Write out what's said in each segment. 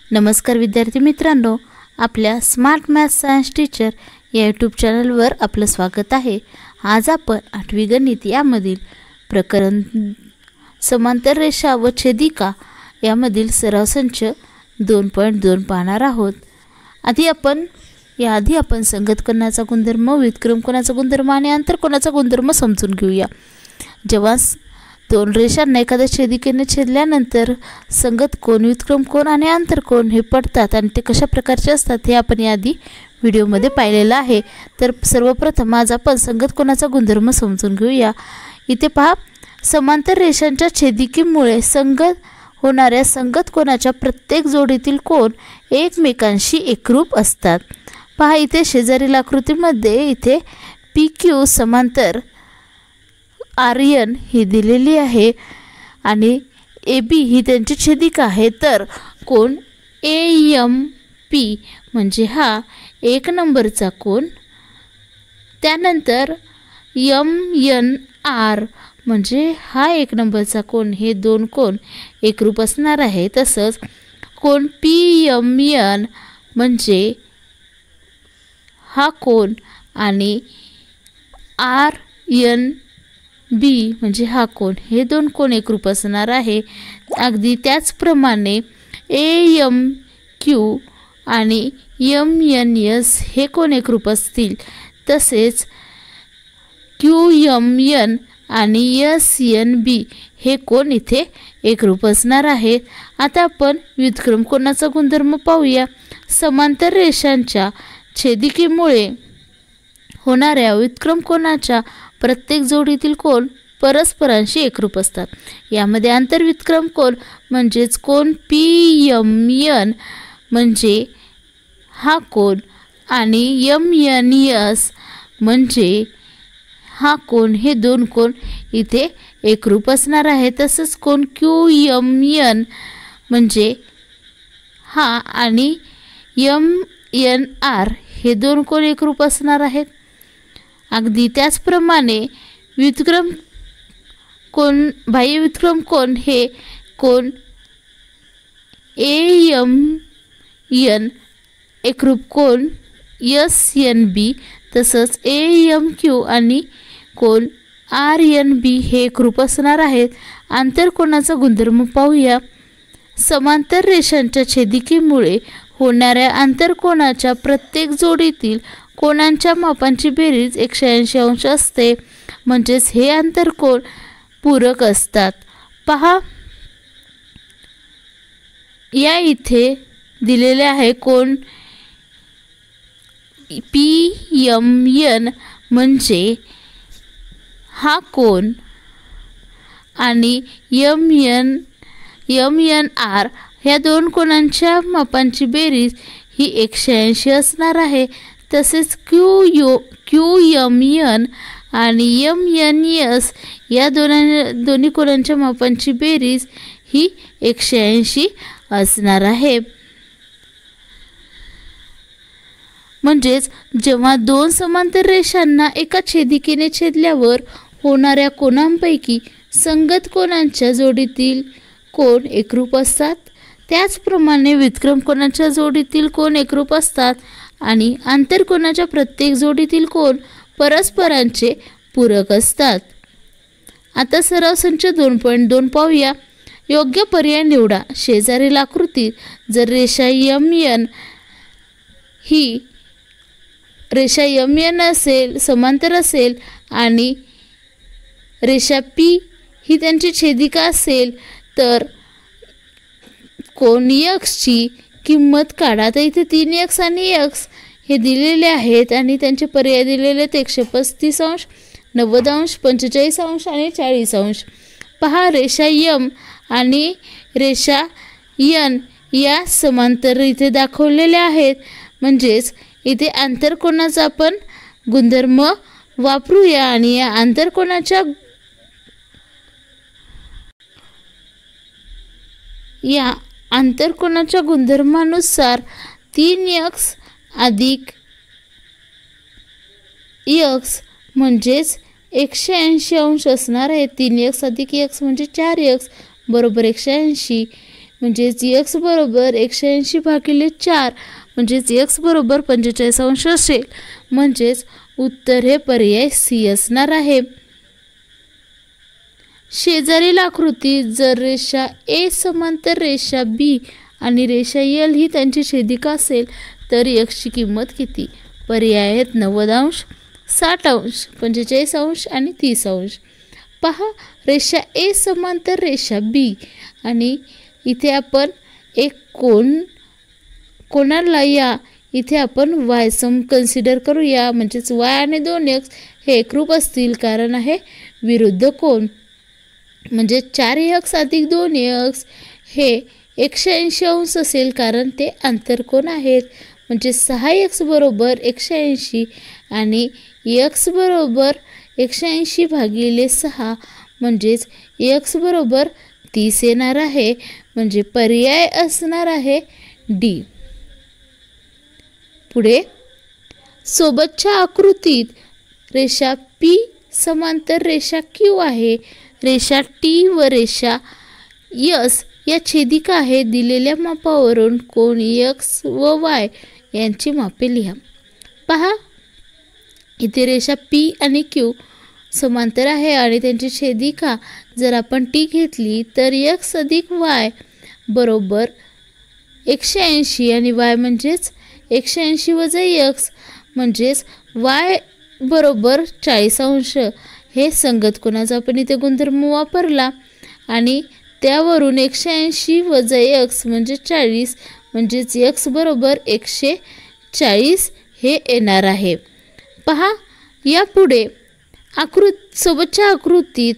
नमस्कार विद्यार्थी मित्रांनो, आपल्या स्मार्ट मॅथ्स सायन्स टीचर या यूट्यूब चॅनलवर आपलं स्वागत आहे। आज आपण 8वी गणित यामधील प्रकरण समांतर रेषा व छेदिका यामधील सराव संच 2.2 पाहणार आहोत। आधी आपण संगत कोनाचा गुणधर्म, व्युत्क्रम कोनाचा गुणधर्म आणि आंतर कोनाचा गुणधर्म समजून घेऊया। जेव्हा दोन रेषांना एखाद्या छेदिकेने छेदल्यानंतर संगत कोन, व्युत्क्रम कोन आणि आंतर कोन हे पडतात आणि ते कशा प्रकारचे असतात हे आपण याआधी व्हिडिओमध्ये पाहिलेलं आहे। तर सर्वप्रथम आज आपण संगत कोनाचा गुणधर्म समजून घेऊया। इथे पहा, समांतर रेषांच्या छेदिकेमुळे संगत होणाऱ्या संगत कोनाच्या प्रत्येक जोडीतील कोन एकमेकांशी एकरूप असतात। पहा, इथे शेजारील आकृतीमध्ये इथे PQ समांतर RN ही दिलेली आहे आणि AB ही त्यांची छेदिका आहे। तर कोन AMP म्हणजे हा 1 नंबरचा कोन, त्यानंतर MNR म्हणजे हा 1 नंबरचा कोन, हे दोन कोन एकरूप असणार आहे। तसंच कोन PMN म्हणजे हा कोन आणि RNB म्हणजे हा कोन, हे दोन कोन एकरूप असणार आहे। अगदी त्याचप्रमाणे AMQ आणि MNS हे कोन एकरूप असतील। तसेच QMN आणि SNB हे कोन इथे एकरूप असणार आहेत। आता आपण व्युत्क्रम कोनाचा गुणधर्म पाहूया। समांतर रेषांच्या छेदिकेमुळे होणाऱ्या व्युत्क्रम कोनाच्या प्रत्येक जोडीतील कोन परस्परांशी एकरूप असतात। यामध्ये आंतरव्युत्क्रम कोन म्हणजेच कोन PMN म्हणजे हा कोन आणि MNS म्हणजे हा कोन, हे दोन कोन इथे एकरूप असणार आहे। तसंच कोन QMN म्हणजे हा आणि MNR हे दोन कोन एकरूप असणार आहेत। अगदी त्याचप्रमाणे व्युत्क्रम कोन, बाह्य व्युत्क्रम कोन हे कोन AMN एकरूप कोन SNB, तसंच AMQ आणि कोन RNB हे एकरूप असणार आहेत। आंतरकोनाचा गुणधर्म पाहूया। समांतर रेषांच्या छेदिकेमुळे होणाऱ्या आंतरकोनाच्या प्रत्येक जोडीतील कोनांच्या मापांची बेरीज 180 अंश असते, म्हणजेच हे आंतरकोन पूरक असतात। पहा, या इथे दिलेले आहे कोन PMN म्हणजे हा कोन आणि MNR ह्या दोन कोनांच्या मापांची बेरीज ही 180 असणार आहे। तसेच QMN आणि MNS या दोन्ही कोनांच्या मापांची बेरीज ही 180 असणार आहे। म्हणजेच जेव्हा दोन समांतर रेषांना एका छेदिकेने छेदल्यावर होणाऱ्या कोनांपैकी संगत कोनांच्या जोडीतील कोन एकरूप असतात, त्याचप्रमाणे व्युत्क्रम कोनाच्या जोडीतील कोन एकरूप असतात आणि आंतरकोनाच्या प्रत्येक जोडीतील कोन परस्परांचे पूरक असतात। आता सराव संच 2.2 पाहूया। योग्य पर्याय निवडा। शेजारील आकृतीत जर रेषा MN ही रेषा MN असेल, समांतर असेल आणि रेषा P ही त्यांची छेदिका असेल तर कोन X ची किंमत काढा। तर इथे 3x आणि x हे दिलेले आहेत आणि त्यांचे पर्याय दिलेले आहेत 135 अंश, 90 अंश, 45 अंश आणि 40 अंश। पहा, रेषा M आणि रेषा N या समांतर इथे दाखवलेल्या आहेत, म्हणजेच इथे आंतरकोनाचा आपण गुणधर्म वापरूया आणि या आंतरकोनाच्या गुणधर्मानुसार 3x अधिक x म्हणजेच 180 अंश असणार आहे। 3x अधिक x म्हणजे 4x बरोबर 180। म्हणजेच x बरोबर 180 भागिले 4 म्हणजेच x बरोबर 45 अंश असेल. म्हणजेच उत्तर हे पर्याय सी असणार आहे. शेजारील आकृतीत जर रेषा ए समांतर रेषा बी आणि रेषा एल ही त्यांची छेदिका असेल तर एक्सची किंमत किती? पर्याय आहेत 90 अंश, 60 अंश, 45 अंश आणि 30 अंश. पहा, रेषा ए समांतर रेषा बी आणि इथे आपण एक कोणाला या इथे आपण वाय कन्सिडर करूया. म्हणजेच वाय आणि 2x हे एकरूप असतील कारण आहे विरुद्ध कोन. म्हणजे 4x अधिक 2x हे 180 अंश असेल कारण ते आंतरकोन आहेत. म्हणजे 6x बरोबर 180 आणि x बरोबर 180 भागिले 6 म्हणजेच x बरोबर 30 येणार आहे. म्हणजे पर्याय असणार आहे डी. पुढे, सोबतच्या आकृतीत रेषा P समांतर रेषा Q आहे. रेषा T व रेषा S या छेदिका आहे. दिलेल्या मापावरून कोन X व Y यांची मापे लिहा. पहा, इथे रेषा P आणि Q समांतर आहे आणि त्यांची छेदिका जर आपण T घेतली तर x अधिक y बरोबर 180 आणि y म्हणजेच 180 वजा x म्हणजेच y बरोबर 40 अंश. हे संगत कोणाचा आपण इथे गुणधर्म वापरला आणि त्यावरून 180 वजा x म्हणजे 40 म्हणजेच x बरोबर 140 हे येणार आहे. पहा, यापुढे सोबतच्या आकृतीत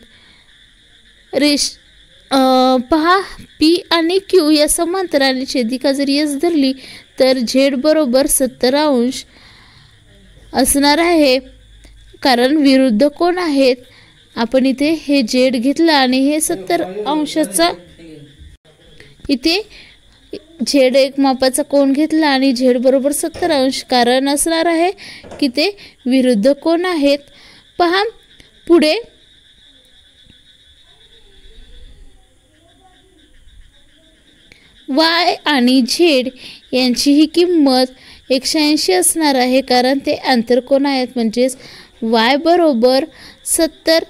पहा P आणि Q या समांतर आणि छेदिका जर S धरली तर Z बरोबर 70 अंश असणार आहे कारण विरुद्ध कोन आहेत. आपण इथे हे Z घेतला आणि हे 70 अंशाचा इथे Z एक मापाचा कोन घेतला आणि Z बरोबर 70 अंश कारण असणार आहे की ते विरुद्ध कोन आहेत. पहा, पुढे y आणि z यांची ही किंमत 180 असणार आहे कारण ते आंतरकोन आहेत. म्हणजेच y बरोबर 70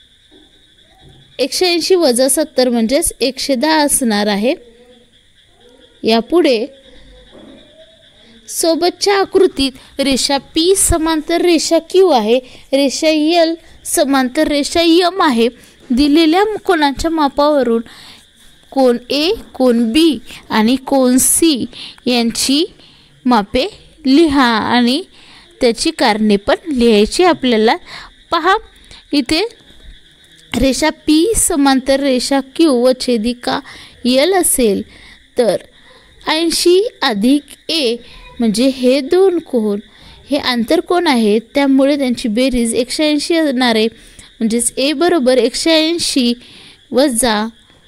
180 वजा 70 म्हणजेच 110 असणार आहे. यापुढे सोबतच्या आकृतीत रेषा P समांतर रेषा Q आहे. रेषा L समांतर रेषा M आहे. दिलेल्या कोनाच्या मापावरून कोन A, कोन B आणि कोन C यांची मापे लिहा आणि त्याची कारणे पण लिहायची आपल्याला. पहा, इथे रेषा P समांतर रेषा Q व छेदिका L असेल तर 80 अधिक A म्हणजे हे दोन कोन हे आंतरकोन आहेत त्यामुळे त्यांची बेरीज 180 असणार आहे. म्हणजेच A बरोबर 180 वजा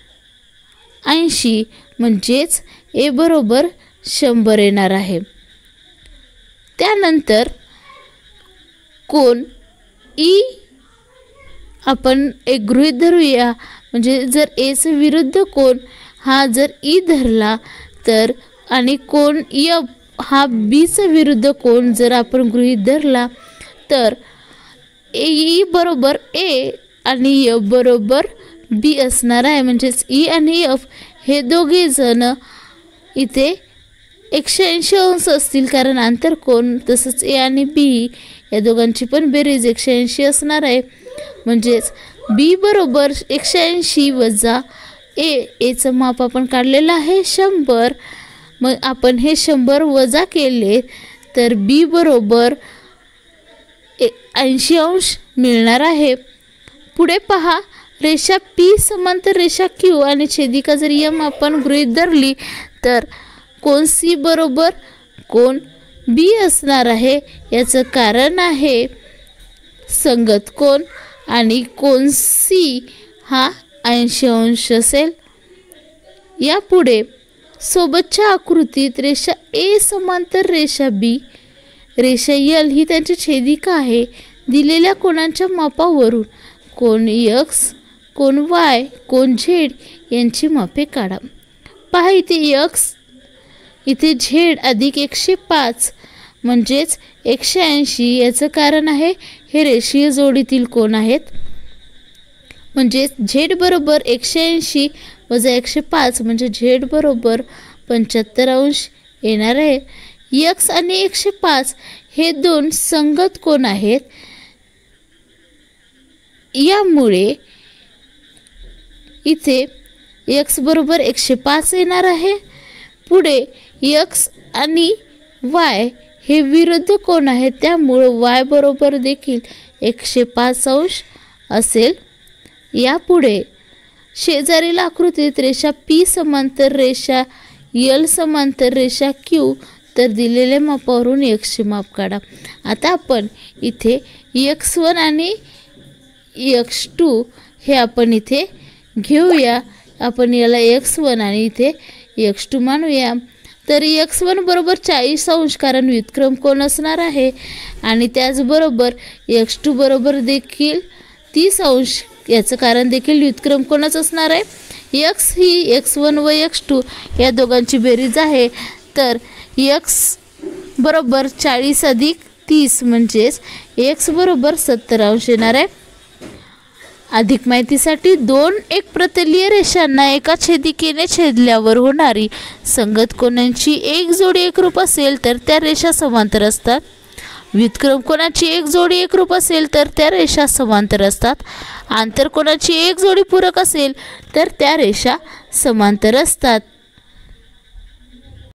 80 म्हणजेच A बरोबर 100 येणार आहे. त्यानंतर कोन E आपण एक गृहीत धरूया. म्हणजे जर Aचा विरुद्ध कोन हा जर E धरला तर आणि कोन F हा Bचा विरुद्ध कोन जर आपण गृहीत धरला तर E बरोबर A आणि F बरोबर B असणार आहे. म्हणजेच E आणि F हे दोघे जण इथे 180 अंश असतील कारण आंतरकोन. तसंच A आणि B या दोघांची पण बेरीज 180 असणार आहे. म्हणजेच B बरोबर 180 वजा Aचं माप आपण काढलेलं आहे 100. मग आपण हे 100 वजा केले तर B बरोबर 80 अंश मिळणार आहे. पुढे पहा, रेषा P समांतर रेषा Q आणि छेदिका जर M आपण गृहीत धरली तर कोन C बरोबर कोन B असणार आहे. याचं कारण आहे संगत कोन आणि कोन C हा 80 अंश असेल. यापुढे सोबतच्या आकृतीत रेषा A समांतर रेषा B, रेषा L ही त्यांची छेदिका आहे. दिलेल्या कोनांच्या मापावरून कोन X, कोन Y, कोन Z यांची मापे काढा. पहा इथे x, इथे z अधिक 105 म्हणजेच 180. याचं कारण आहे हे रेषीय जोडीतील कोन आहेत. म्हणजेच z बरोबर 180 वजा 105 म्हणजे z बरोबर 75 अंश येणार आहे. x आणि 105 हे दोन संगत कोन आहेत. यामुळे इथे x बरोबर 105 येणार आहे. पुढे x आणि y हे विरुद्ध कोन आहेत, त्यामुळे y बरोबर देखील 105 अंश असेल. यापुढे शेजारील आकृतीत रेषा P समांतर रेषा L समांतर रेषा Q, तर दिलेल्या मापावरून x चे माप काढा. आता आपण इथे x1 आणि x2 हे आपण इथे घेऊया. आपण याला x1 आणि इथे x2 मानूया. तर x1 बरोबर 40 अंश कारण व्युत्क्रम कोन असणार आहे आणि त्याचबरोबर x2 बरोबर देखील 30 अंश, याचं कारण देखील व्युत्क्रम कोनच असणार आहे. x ही x1 व x2 या दोघांची बेरीज आहे. तर x बरोबर 40 अधिक 30 म्हणजेच x बरोबर 70 अंश येणार आहे. अधिक माहितीसाठी दोन एकप्रतलीय रेषांना एका छेदिकेने छेदल्यावर होणारी संगत कोनांची एक जोडी एकरूप असेल तर त्या रेषा समांतर असतात. व्युत्क्रम कोनाची एक जोडी एकरूप असेल तर त्या रेषा समांतर असतात. आंतरकोनाची एक जोडी पूरक असेल तर त्या रेषा समांतर असतात.